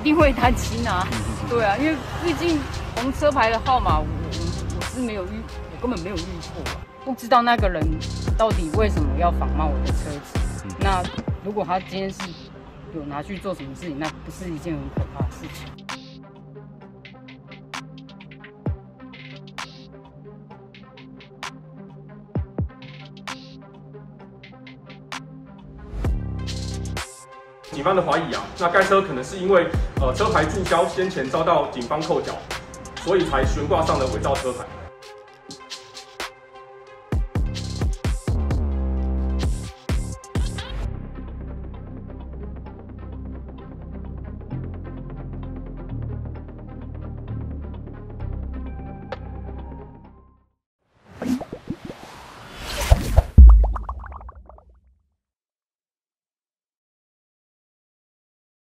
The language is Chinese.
定会担心啊。对啊，因为毕竟红车牌的号码，我是没有我根本没有遇过啊，不知道那个人到底为什么要仿冒我的车子。那如果他今天是有拿去做什么事情，那不是一件很可怕的事情。 警方的怀疑啊，那该车可能是因为车牌注销先前遭到警方扣缴，所以才悬挂上了伪造车牌。